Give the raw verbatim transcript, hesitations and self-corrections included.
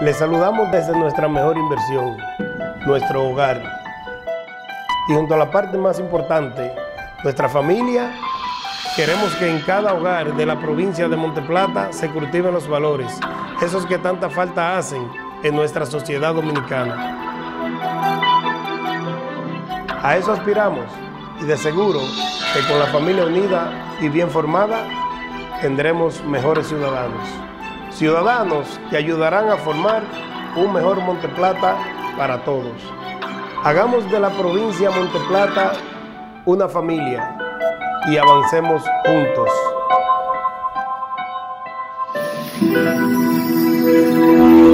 Les saludamos desde nuestra mejor inversión, nuestro hogar. Y junto a la parte más importante, nuestra familia, queremos que en cada hogar de la provincia de Monteplata se cultiven los valores, esos que tanta falta hacen en nuestra sociedad dominicana. A eso aspiramos y de seguro que con la familia unida y bien formada tendremos mejores ciudadanos. Ciudadanos que ayudarán a formar un mejor Monteplata para todos. Hagamos de la provincia de Monteplata una familia y avancemos juntos.